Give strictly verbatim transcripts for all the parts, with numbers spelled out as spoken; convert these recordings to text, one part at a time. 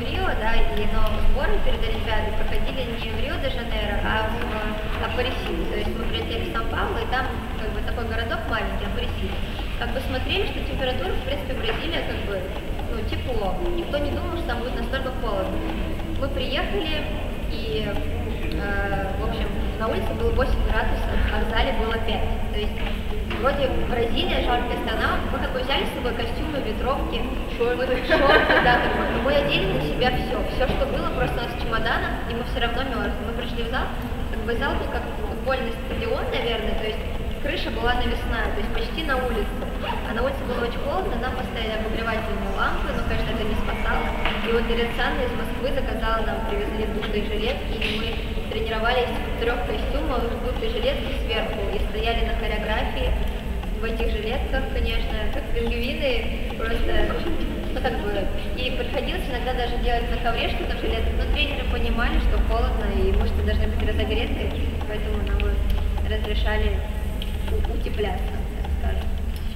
в Рио, да, и, но сборы перед Олимпиадой проходили не в Рио-де-Жанейро, а в Апаресиде. То есть мы прилетели в Сан-Паулу, и там как бы такой городок маленький, Апаресид. Как бы смотрели, что температура, в принципе, Бразилия как бы, ну, тепло. Никто не думал, что там будет настолько холодно. Мы приехали, и, э, в общем, на улице было восемь градусов, а в зале было пять. То есть вроде Бразилия, жаркая страна, мы как бы взяли с собой костюмы, ветровки, шорты, шорты, да, как бы, мы одели на себя все, все, что было, просто у нас в чемоданах, и мы все равно мерзли. Мы пришли в зал, как бы зал был как футбольный стадион, наверное, то есть крыша была навесная, то есть почти на улице. А на улице было очень холодно, нам поставили обогревательные лампы, но, конечно, это не спасало. И вот Ирина из Москвы заказала, нам привезли дутые жилетки, и мы тренировались в трех костюмах, в дутой жилетке сверху, и стояли на хореографии в этих жилетках, конечно, как пингвины, просто, ну, как бы, и приходилось иногда даже делать на ковре что-то в жилетках, но тренеры понимали, что холодно, и мышцы должны быть разогреты, поэтому нам разрешали утепляться, так скажем.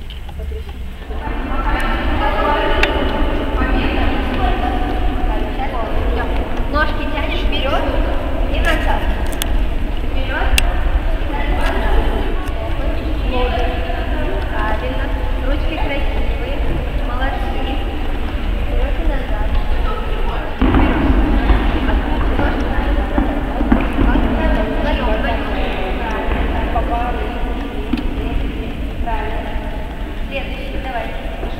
Ножки тянешь вперед и назад. Вперед и назад. Правильно. Ручки красивые. Молодцы. Вперед и назад. Следующий, давай.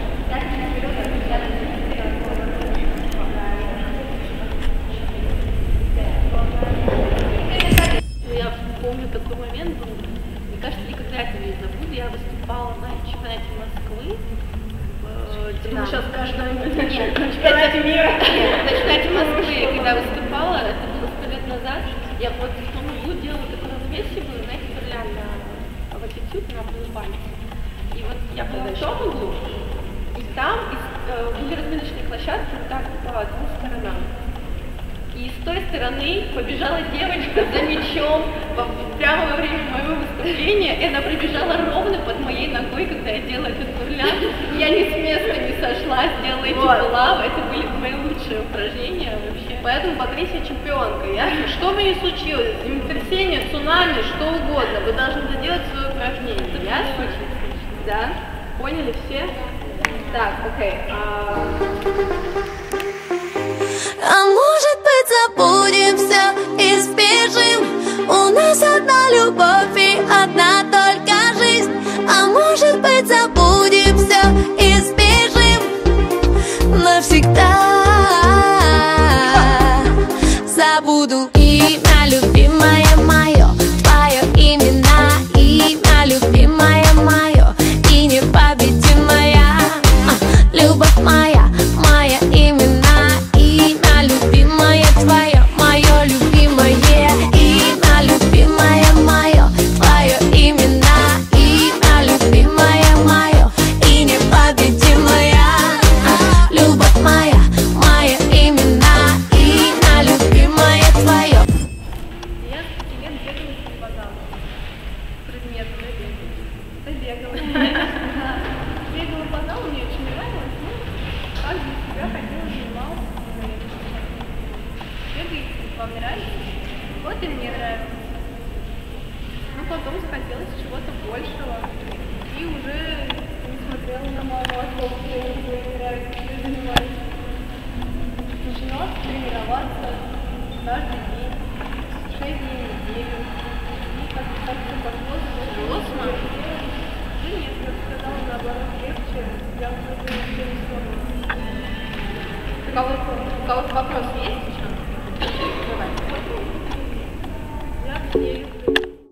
Я помню такой момент был, мне кажется, никогда этого не забуду. Я выступала на чемпионате Москвы. Мы сейчас скажем, нет, на чемпионате мира. На чемпионате Москвы, когда выступала, это было сто лет назад. Я вот в том углу делала такое равновесие, было, знаете, стреляли на аттитюд, на полубанте. И вот я была в том углу, и там э, были разминочные площадки вот так по двум сторонам. И с той стороны побежала девочка за мячом прямо во время моего выступления, и она пробежала ровно под моей ногой, когда я делала этот курлян. Я ни с места не сошла, сделала эти булавы, это были мои лучшие упражнения вообще. Поэтому Патрисия чемпионка, ясно? Что бы ни случилось, землетрясение, цунами, что угодно, вы должны доделать свое упражнение, ясно? Да? Поняли все? Так, окей. А... А может быть, забудем все и сбежим? У нас одна любовь и одна только жизнь. А может быть, забудем все и сбежим навсегда. Забуду имя, любимое мое, твое имя, имя, любимое мое и непобедимая любовь моя, моя имена, имя любимое твое, мое любимое имя, любимое мое, твое имена, имя любимое мое и непобедимая любовь моя, моя имена, имя любимое твое. Я с лет бегала по залу. Предметы, да, бегала. Бегала. Бегала по залу, мне очень нравилось. Ну, как для себя ходила, занималась. Бегаете, вам нравится? Вот и мне нравится. Ну, потом захотелось чего-то большего. И уже не смотрела на маму, а сколько ей не нравится, что я занимаюсь. Начала тренироваться каждый день, шесть дней в неделю. И как-то так все пошло, Осмо? да нет, я бы сказала, наоборот, легче. Я уже не смогу. У кого-то, у кого-то вопрос есть еще? Давай. Я все люблю.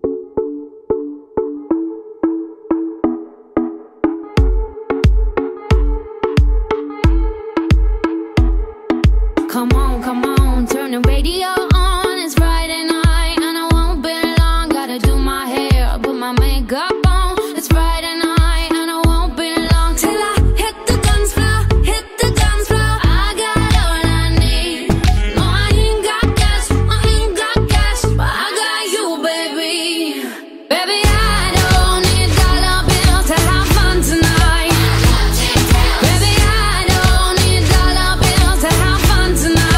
Come on, come on, turn the radio on. It's Friday night and I won't be long. Gotta do my hair, put my makeup on. It's Friday night and I won't be long till I hit the dance floor, hit the dance floor. I got all I need. No, I ain't got cash, I ain't got cash, but I got you, baby. Baby, I don't need dollar bills to have fun tonight. Baby, I don't need dollar bills to have fun tonight.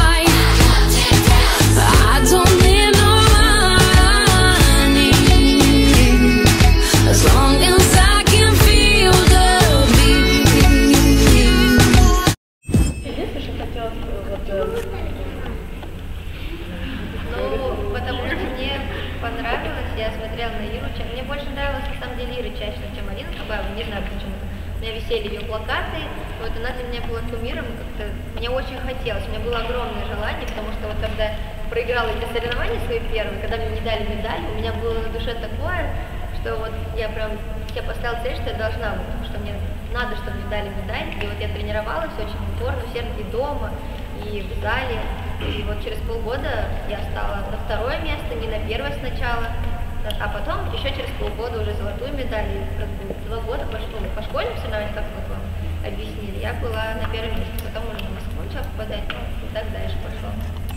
смотрела на Иру. Мне больше нравилась на самом деле Ира чаще, чем Алина Кабаева, не знаю почему-то. У меня висели ее плакаты, вот она для меня была кумиром, как-то мне очень хотелось, у меня было огромное желание, потому что вот когда проиграла эти соревнования свои первые, когда мне не дали медаль, у меня было на душе такое, что вот я прям себе поставила цель, что я должна, вот, что мне надо, чтобы мне дали медаль, и вот я тренировалась очень упорно, усердно и дома, и в зале, и вот через полгода я стала на второе место, не на первое сначала, а потом еще через полгода уже золотую медаль, и как бы два года по, школе, по школьным соревнованиям, как вот вам объяснили, я была на первом месте, потом уже в Москву начала попадать, ну, и так дальше пошло.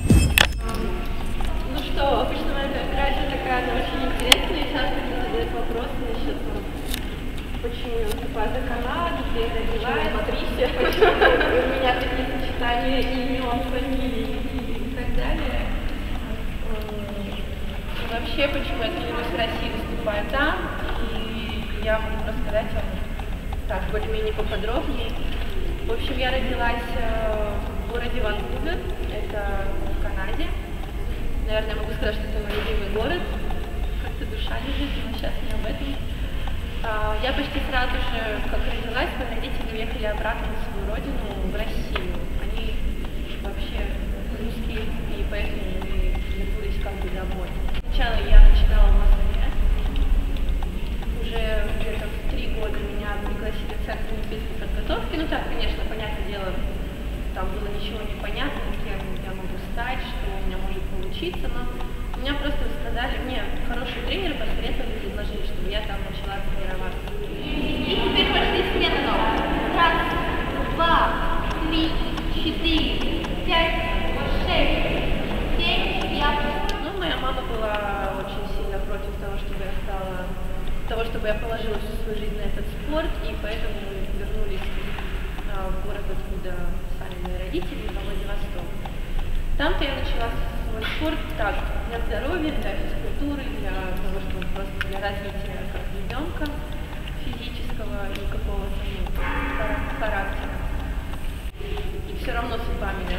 Ну что, обычно моя биография такая, она очень интересная, и часто мне задают вопросы насчет того, почему я выступаю за Канаду, где я родилась, смотрите, почему у меня такие сочетания имен, фамилий и так далее. Вообще, почему я тренируюсь в России, выступаю там, и я могу рассказать вам так, более-менее поподробнее. В общем, я родилась в городе Ванкувер, это в Канаде. Наверное, могу сказать, что это мой любимый город, как-то душа лежит, но сейчас не об этом. Я почти сразу же, как родилась, мои родители уехали обратно на свою родину, в Россию. Они вообще русские, и поэтому мы вернулись как бы домой. Сначала я начинала в Москве, уже где-то в три года меня пригласили в Центр олимпийской подготовки. Ну так, конечно, понятное дело, там было ничего не понятно, кем я могу стать, что у меня может получиться, но меня просто сказали, мне хороший тренер посоветовали, предложили, чтобы я там начала тренироваться. И теперь пошли смело. Раз, два, три, четыре, пять, шесть, семь, я... Ну, моя мама была очень сильно против того, чтобы я стала, того, чтобы я положила всю свою жизнь на этот спорт, и поэтому мы вернулись а, в город, откуда сами мои родители, во Владивосток. Там-то я начала свой спорт так, для здоровья, для физкультуры, для того, чтобы просто для развития как ребенка физического и какого-то ну, характера. И все равно судьба меня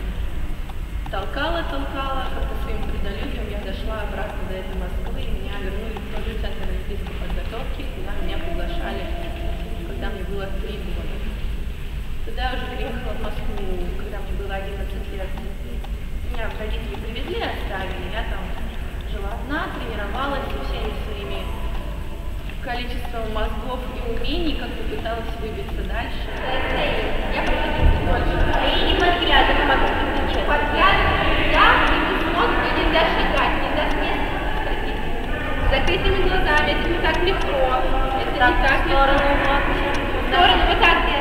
толкала, толкала, как-то своим трудолюбием я дошла обратно до этой Москвы, и меня вернули в тот же Центр олимпийской подготовки, куда меня приглашали, когда мне было три года. Туда я уже приехала в Москву, когда мне было одиннадцать лет. Меня родители привезли, оставили, я там жила одна, тренировалась со всеми своими количеством мозгов и умений, как-то пыталась выбиться дальше. Я и не подглядываю, могу подглядывать. Подглядываю, да, и не смотрю, нельзя шагать, нельзя с места сходить. С закрытыми глазами, это не так легко. Это так, не так легко. В сторону, вот так я.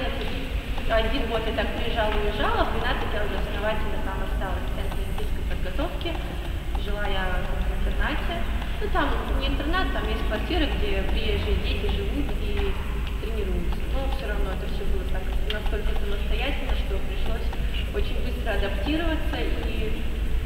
Один год я так приезжала, уезжала, в двенадцать я уже основательно там осталась в Центре олимпийской подготовки. Жила я в интернате. Ну там не интернат, там есть квартиры, где приезжие дети живут и тренируются. Но все равно это все было так настолько самостоятельно, что пришлось очень быстро адаптироваться, и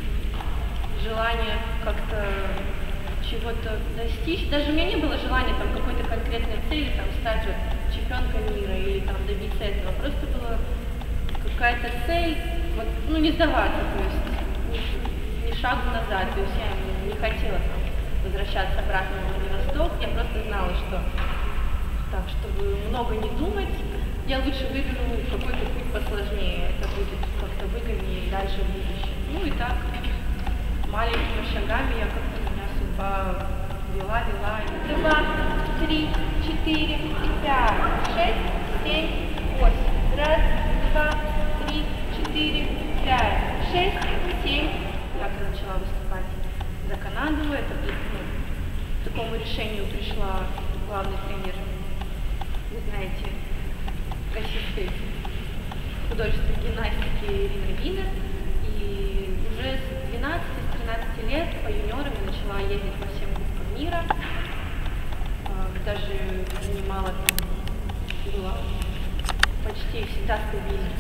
желание как-то чего-то достичь. Даже у меня не было желания там какой-то конкретной цели, там стать вот чемпионкой мира или там добиться этого. Просто была какая-то цель, вот, ну не сдаваться, то есть ни, ни шагу назад. То есть я не хотела там возвращаться обратно в Владивосток. Я просто знала, что так, чтобы много не думать, я лучше выберу какой-то путь посложнее. Это будет как-то выгоднее дальше в будущем. Ну и так, маленькими шагами я как-то меня судьба вела, вела. И... Два, три, четыре, пять, шесть, семь, восемь. Раз, два, три, четыре, пять, шесть, семь. Я начала выступать за Канаду. Это, ну, к такому решению пришла главный тренер, вы знаете, российской художественной гимнастики Ирина Вина. И уже с двенадцати-тринадцати лет по юниорам я начала ездить по всем кубкам мира. Даже занимала там, была почти всегда стабильно.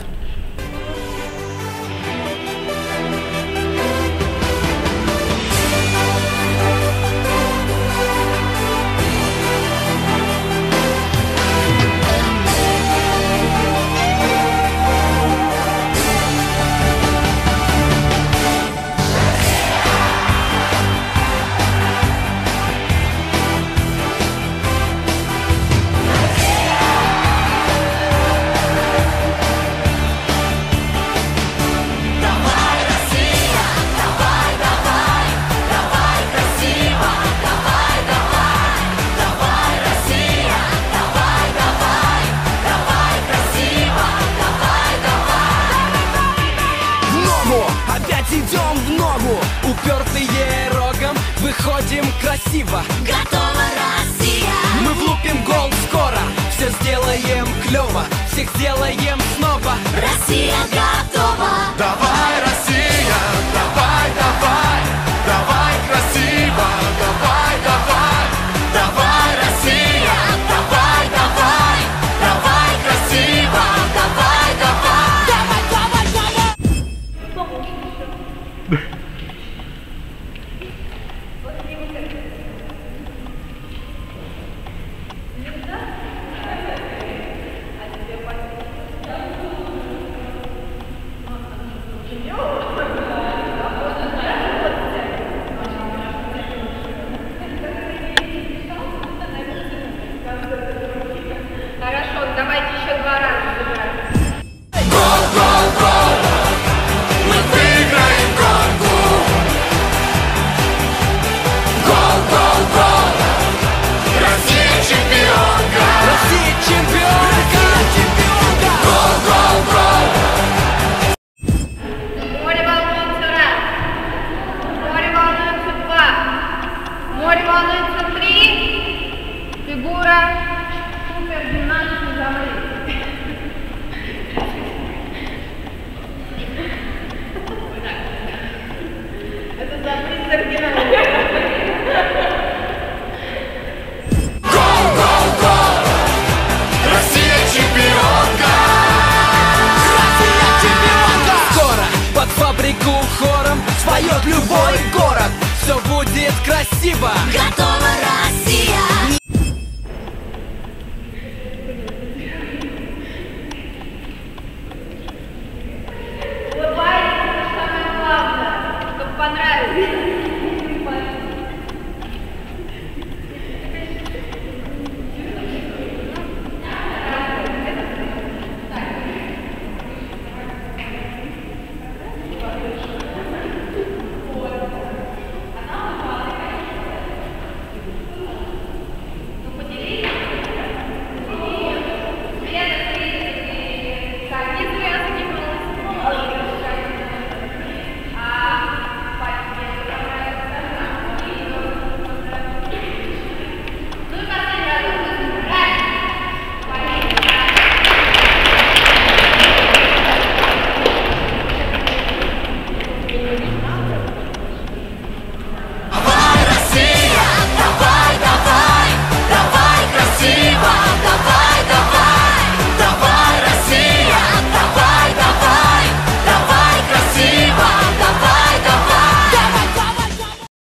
упертые рогом, выходим красиво. Готова Россия. Мы влупим гол скоро, все сделаем клево, всех сделаем снова. Россия готова. Давай, Россия, давай, давай, давай красиво, давай, давай, давай, Россия, давай, давай, давай красиво, давай, давай, давай, давай, давай. Yo!